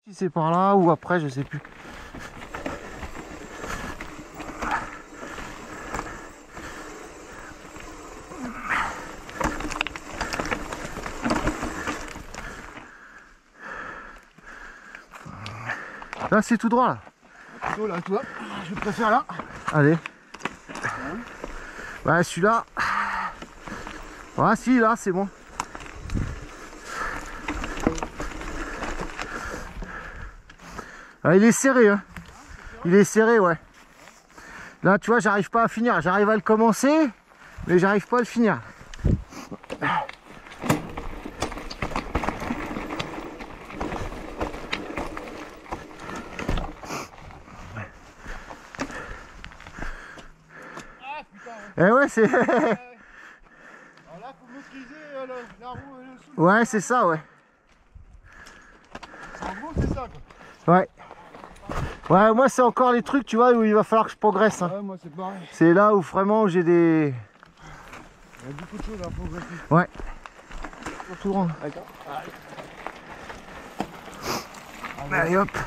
Si c'est par là ou après, je sais plus. Là, c'est tout droit là. Plutôt là, toi. Je préfère là. Allez. Ouais, celui-là. Ouais, si, là, c'est bon. Ah, il est serré, hein. Il est serré, ouais. Là, tu vois, j'arrive pas à finir. J'arrive à le commencer, mais j'arrive pas à le finir. Eh ouais, c'est... Alors là, faut maîtriser la roue et le sous. Ouais, c'est ça, ouais. En gros, c'est ça, quoi. Ouais. Ouais, moi, c'est encore les trucs, tu vois, où il va falloir que je progresse. Hein. Ouais, moi, c'est pareil. C'est là où vraiment j'ai des... Il y a beaucoup de choses à progresser. Ouais. Pour tout rendre. D'accord. Allez, hop.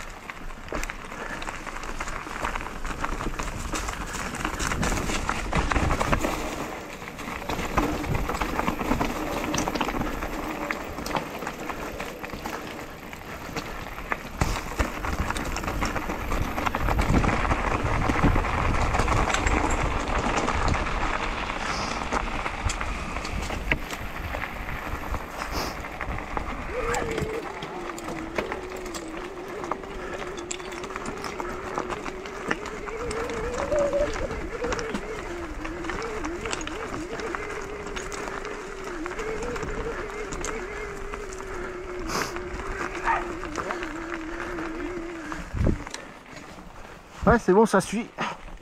Ouais, c'est bon, ça suit.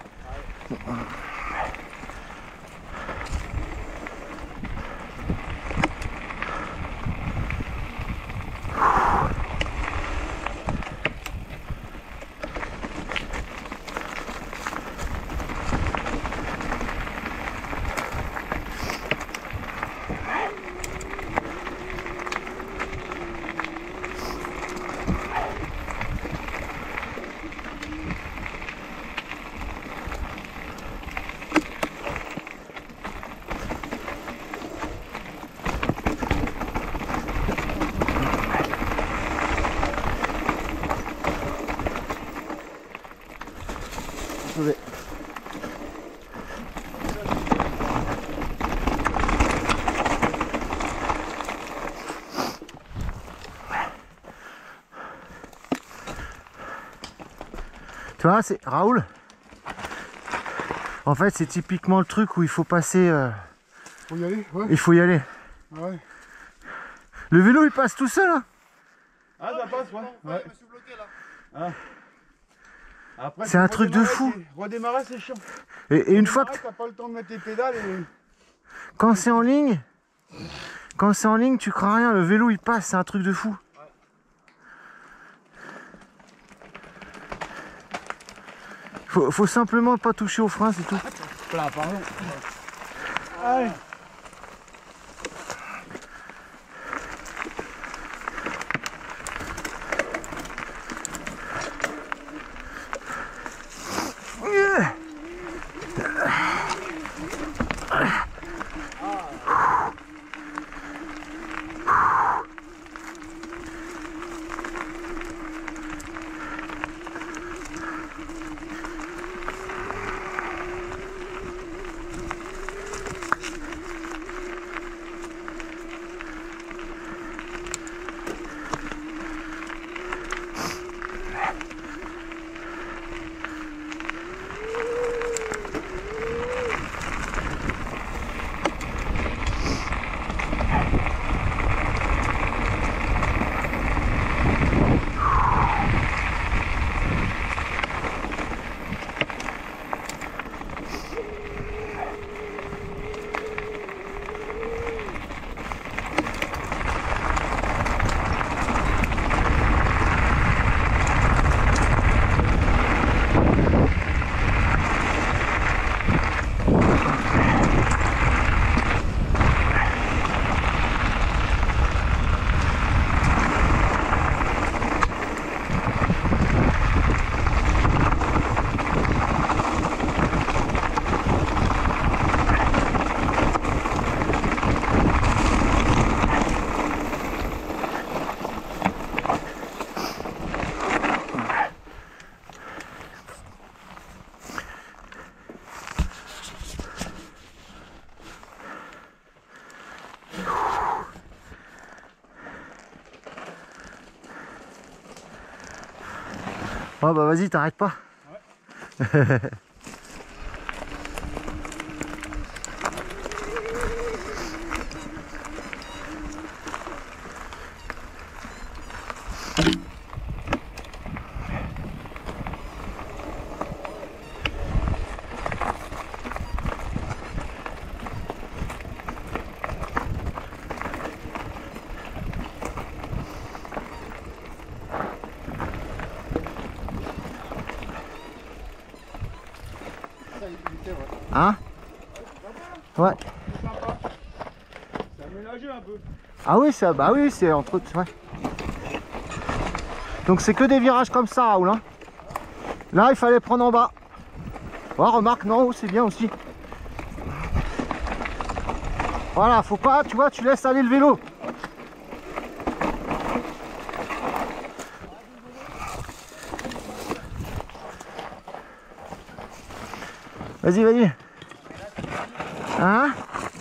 Désolé. Tu vois, c'est Raoul. En fait, c'est typiquement le truc où il faut passer. Faut y aller, ouais. Il faut y aller. Ouais. Le vélo, il passe tout seul. Hein. Ah, ça passe, ouais. Ouais. Je me suis bloqué là. Ah. Après, C'est un truc de fou. Redémarrer, c'est chiant. Et une fois que t'as pas le temps de mettre les pédales et... quand c'est en ligne, tu crains rien. Le vélo, il passe. C'est un truc de fou. Faut simplement pas toucher au frein, c'est tout. Là, pardon. Allez. Oh bah vas-y, t'arrêtes pas. Ouais. Hein? Ouais. C'est aménagé un peu. Ah oui, ça, bah oui, c'est entre autres, ouais. Donc c'est que des virages comme ça, Raoul, hein. Là, il fallait prendre en bas. Ouais, remarque, non, c'est bien aussi. Voilà, faut pas, tu vois, tu laisses aller le vélo. Vas-y, vas-y. Hein?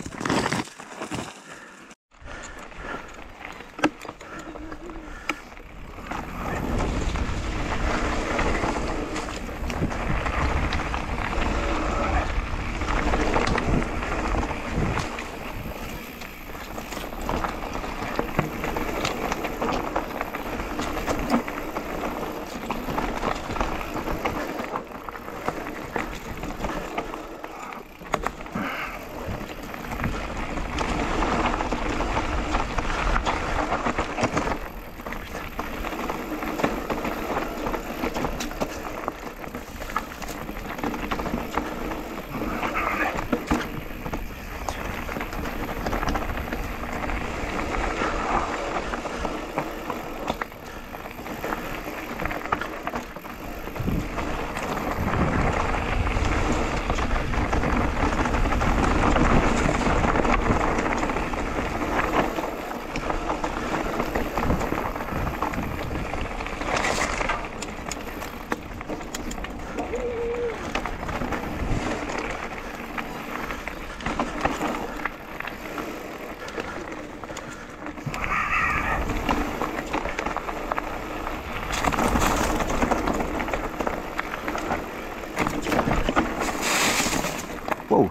Wow.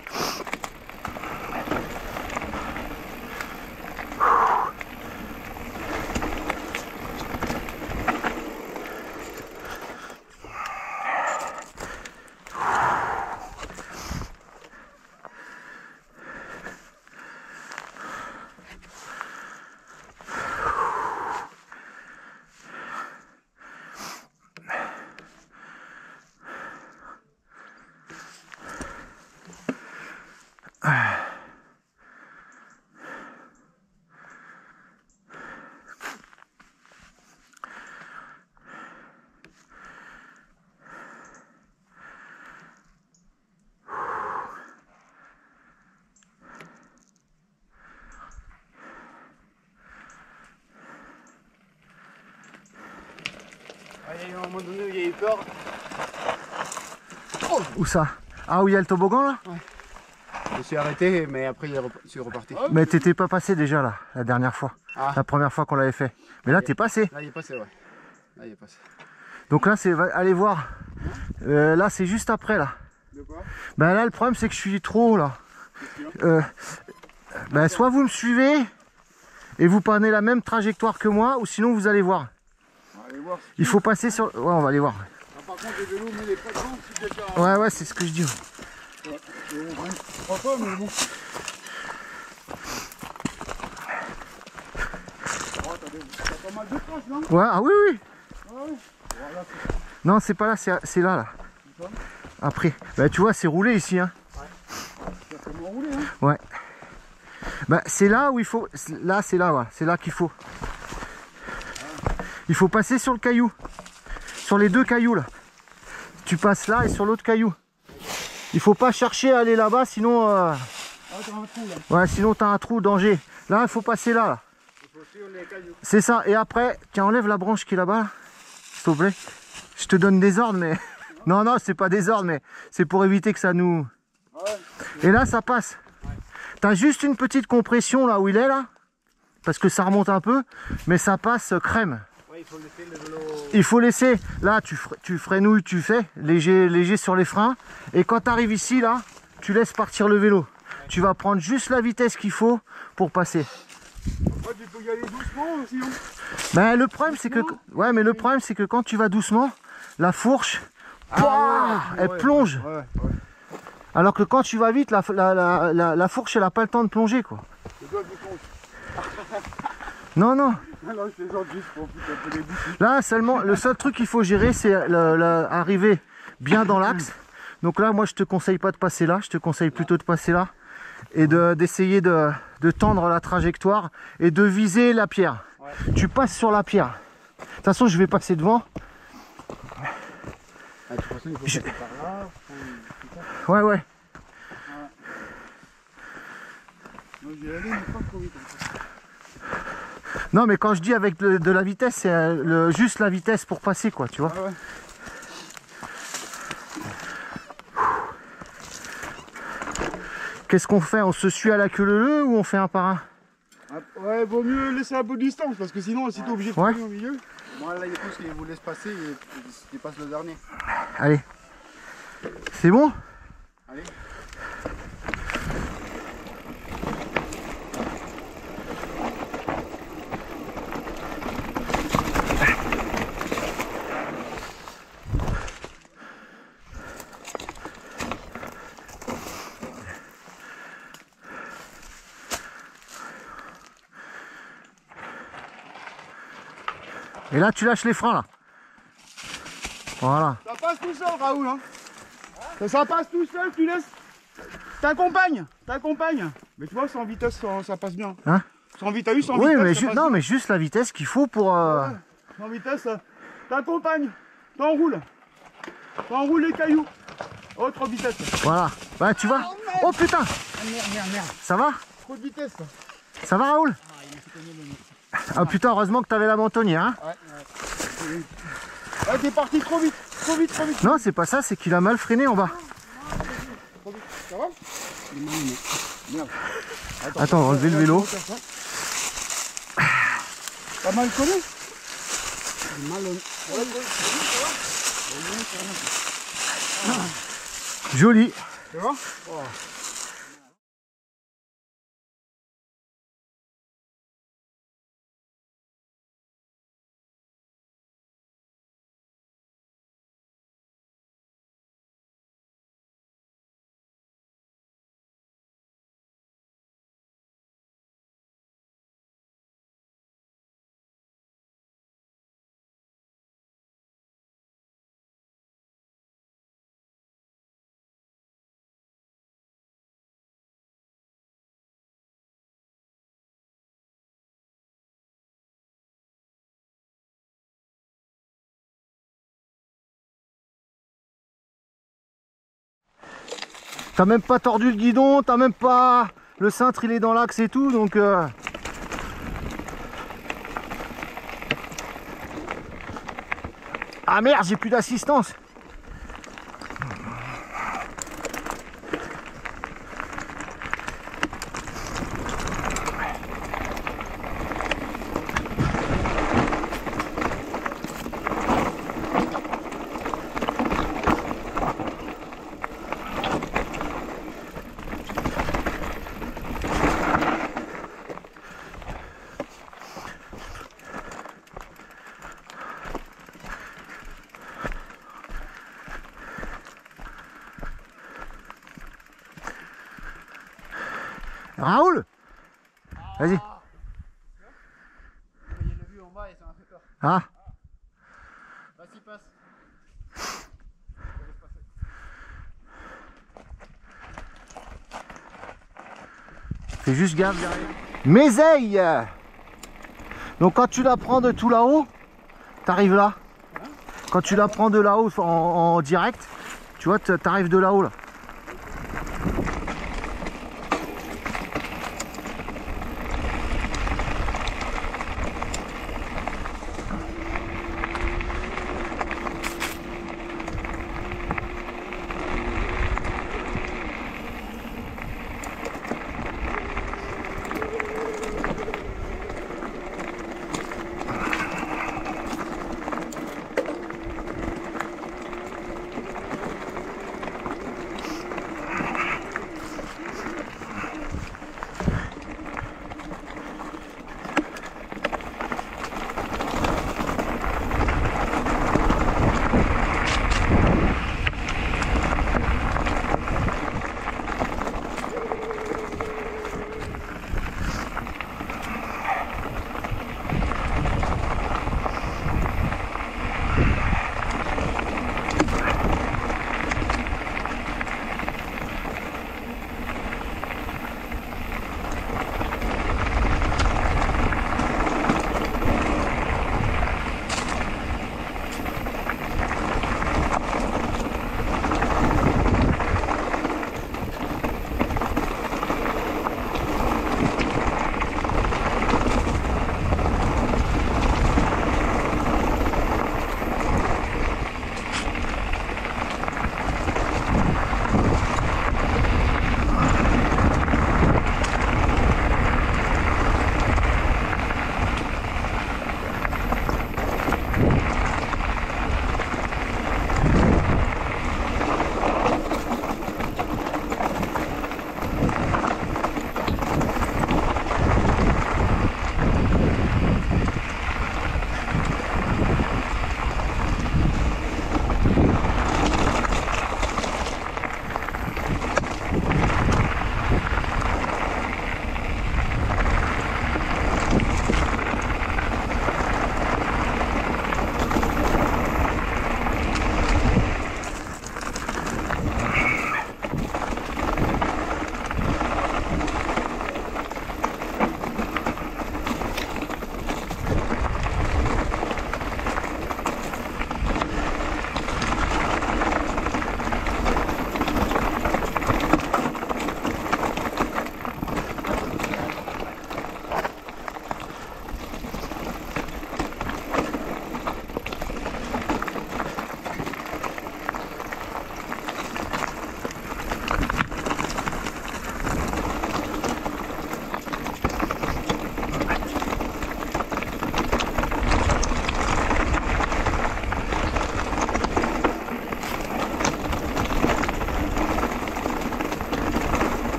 Il y a eu un moment donné où il y a eu peur. Oh, où ça? Ah, où il y a le toboggan là? Ouais. Je me suis arrêté, mais après je suis reparti. Mais t'étais pas passé déjà là, la dernière fois. Ah. La première fois qu'on l'avait fait. Mais là, t'es passé. Là, il est passé, ouais. Là, il est passé. Donc là, c'est allez voir. Là, c'est juste après là. De quoi? Ben là, le problème, c'est que je suis trop haut là. Ben, soit vous me suivez et vous prenez la même trajectoire que moi, ou sinon vous allez voir. On va aller voir. Il faut passer sur. Ouais, on va aller voir. Ah, par contre, les vélos, mais les pas devant, si quelqu'un. Ouais, ouais, c'est ce que je dis. Ouais. Je crois pas, mais bon. Oh, t'as pas mal de traces, non? Ouais, ah oui, oui. Ah ouais. Voilà, Non, c'est pas là, c'est là, là. Après. Ben, tu vois, c'est roulé ici, hein. c'est tellement roulé, hein. Ouais. Ben, c'est là où il faut. Là, c'est là, voilà. C'est là qu'il faut. Il faut passer sur le caillou. Sur les deux cailloux, là. Tu passes là et sur l'autre caillou. Il faut pas chercher à aller là-bas, sinon. Ah, t'as un trou, là. Ouais, sinon t'as un trou, danger. Là, il faut passer là, là. Il faut suivre les cailloux. C'est ça. Et après, tiens, enlève la branche qui est là-bas, là, s'il te plaît. Je te donne des ordres, mais. Non, non, c'est pas des ordres, mais c'est pour éviter que ça nous. Ouais. Et là, ça passe. T'as juste une petite compression là où il est, là. Parce que ça remonte un peu, mais ça passe crème. Ouais, Ouais, il faut laisser le vélo. Il faut laisser, là tu freinouilles, tu fais, léger sur les freins. Et quand tu arrives ici, là, tu laisses partir le vélo. Tu vas prendre juste la vitesse qu'il faut pour passer. Ouais, tu peux y aller doucement aussi. Hein. Ben, le problème c'est que, ouais, mais le problème c'est que quand tu vas doucement, la fourche, elle plonge. Ouais. Alors que quand tu vas vite, la fourche elle a pas le temps de plonger quoi. C'est toi qui plonge. Non, non. Non, je plaisante juste pour foutre un peu les bouches. Là seulement, le seul truc qu'il faut gérer c'est arriver bien dans l'axe. Donc là moi je te conseille pas de passer là, je te conseille plutôt de passer là. Et d'essayer de tendre la trajectoire et de viser la pierre. Ouais. Tu passes sur la pierre. De toute façon je vais passer devant. Ah, de toute façon, il faut passer par là. Ouais. Moi, j'y allais, mais pas trop vite. Non, mais quand je dis avec de la vitesse, c'est juste la vitesse pour passer, quoi, tu vois. Ah ouais. Qu'est-ce qu'on fait? On se suit à la queue leu ou on fait un par un? Ouais, vaut mieux laisser un peu de distance parce que sinon, si t'es obligé de freiner au milieu. Moi, là, il y a tous qui vous laissent passer et qui passent le dernier. Allez. C'est bon? Allez. Et là, tu lâches les freins, là. Voilà. Ça passe tout seul, Raoul. Hein. Ça passe tout seul, tu laisses. T'accompagnes. Mais tu vois, sans vitesse, ça passe bien. Hein? Sans vitesse, oui, sans oui, vitesse. mais non, mais juste la vitesse qu'il faut pour. Ouais. Sans vitesse, t'accompagnes. T'enroules les cailloux. Autre vitesse. Voilà. Bah, tu vois. Oh putain! Merde. Ça va? Trop de vitesse. Ça va, Raoul? Ah putain, heureusement que t'avais la mentonnière, hein? Ouais, t'es parti trop vite. Non, c'est pas ça, c'est qu'il a mal freiné en bas. Ça va? Merde. Attends, on va enlever le vélo. T'as mal collé? Joli. Tu vois? T'as même pas tordu le guidon, t'as même pas... Le cintre il est dans l'axe et tout, donc... Ah merde, j'ai plus d'assistance. Raoul, vas-y. Il y a le vue en bas et ça m'a fait peur. Ah. Vas-y, passe. Fais juste gaffe derrière. Mézeille. Donc quand tu la prends de tout là-haut, t'arrives là. Quand tu la prends de là-haut en direct, tu vois, t'arrives de là-haut là.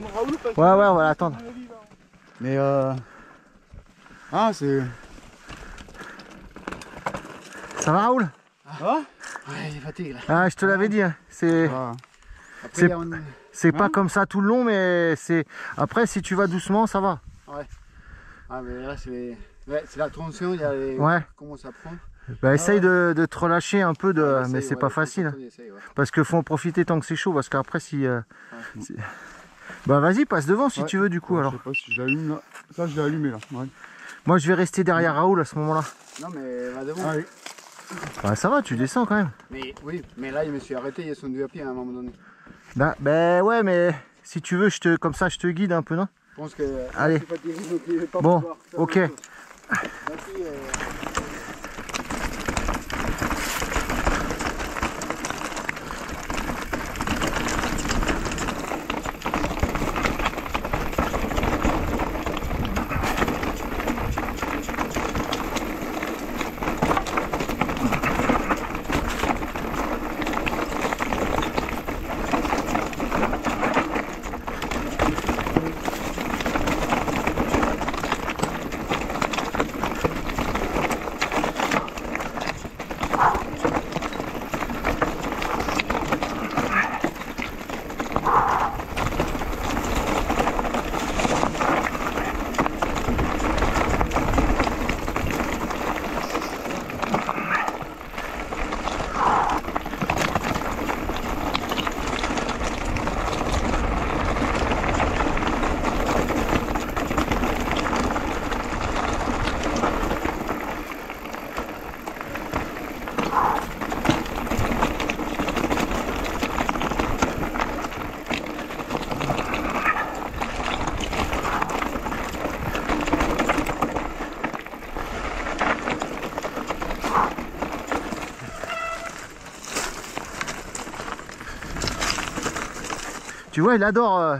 Raoul parce que Ouais, on va l'attendre. mais ah c'est... Ça va Raoul? Ah Ouais, il est fatigué là. Ah, je te l'avais dit, hein. C'est Après, pas Hein comme ça tout le long, mais c'est... Après, si tu vas doucement, ça va. Ouais. Ah, mais là, c'est la tension, il y a les... Ouais. Comment ça prend. Bah, essaye de te relâcher un peu, mais c'est pas facile. Essaye, ouais. Parce qu'il faut en profiter tant que c'est chaud, parce qu'après, si... Bah, vas-y, passe devant si Ouais. tu veux, du coup, alors. Je sais pas si je l'allume là. Ça, je l'ai allumé là. Ouais. Moi, je vais rester derrière Raoul à ce moment-là. Non, mais va devant. Allez. Bah, ça va, tu descends quand même. Mais oui, mais là, il me suis arrêté, ils sont deux à pied à un moment donné. Bah, ouais, mais si tu veux, comme ça, je te guide un peu, non? Je pense que... Allez. je suis fatigué, donc je vais pas Bon, pouvoir faire ok. grand-chose. Vas-y, Tu vois, il adore...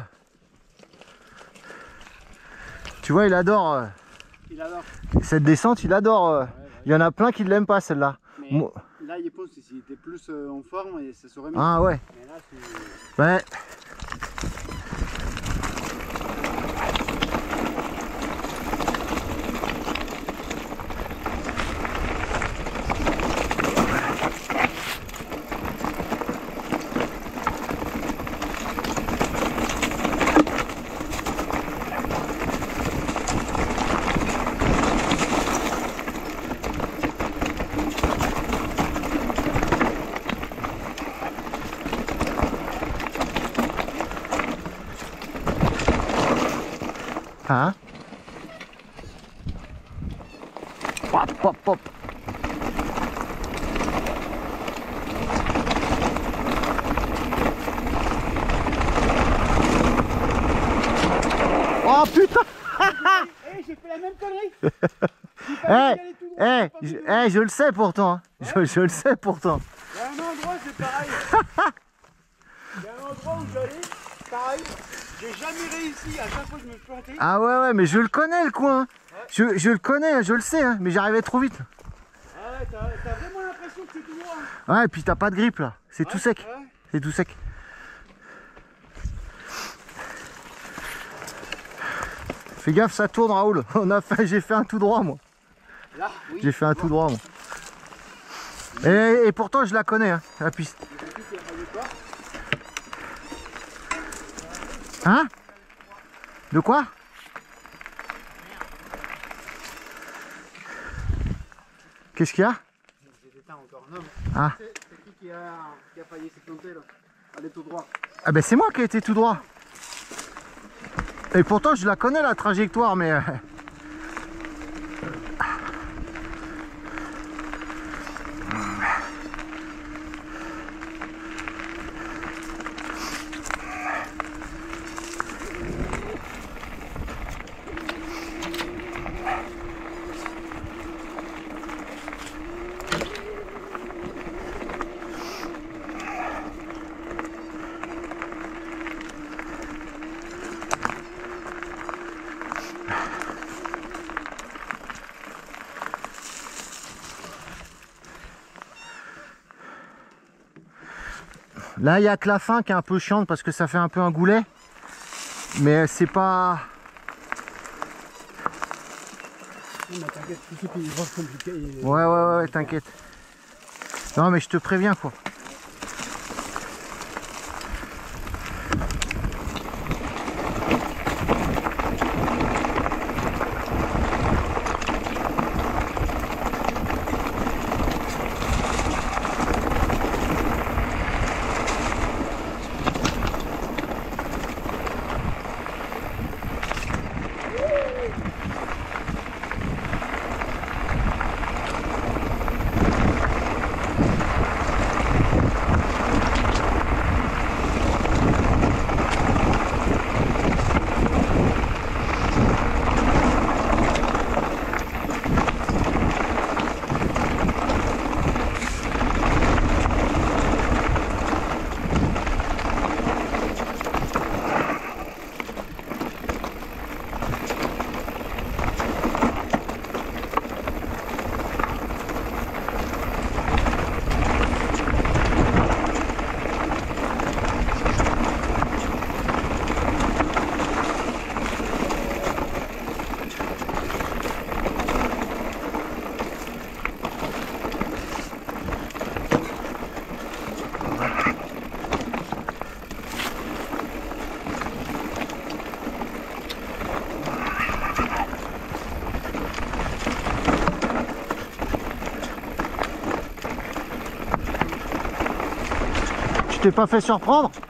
Tu vois, il adore... il adore. Cette descente, il adore... Il y en a plein qui ne l'aiment pas, celle-là. Mais Moi- là, il pense que s'il était plus en forme, et ça serait mieux. Ah ouais. Mais là, c'est... Ouais. Hein? Pop, pop, pop. Oh putain! Eh, j'ai fait la même connerie. Je le sais pourtant. Hein. Je le sais pourtant. Il y a un endroit, c'est pareil. Il y a un endroit où j'allais, pareil. J'ai jamais réussi. À chaque fois, je me suis planté. Ah ouais, mais je le connais le coin. Je le connais, je le sais, hein, mais j'arrivais trop vite. Ah ouais, t'as vraiment l'impression que c'est tout droit. Hein. Ouais, et puis t'as pas de grippe là. C'est tout sec. Ouais. C'est tout sec. Fais gaffe, ça tourne, Raoul. J'ai fait un tout droit, moi. Là, oui. J'ai fait un tout droit, moi. Et pourtant, je la connais, hein, la piste. Hein? De quoi? Qu'est-ce qu'il y a? J'étais encore un homme. Ah. C'est qui a failli se planter là? Allez tout droit. Ah ben c'est moi qui ai été tout droit. Et pourtant je la connais la trajectoire, mais... Là, il n'y a que la fin qui est un peu chiante parce que ça fait un peu un goulet. Mais c'est pas... Non, mais t'inquiète, tous ceux qui vont compliquer. Ouais, t'inquiète. Non, mais je te préviens, quoi. Tu t'es pas fait surprendre?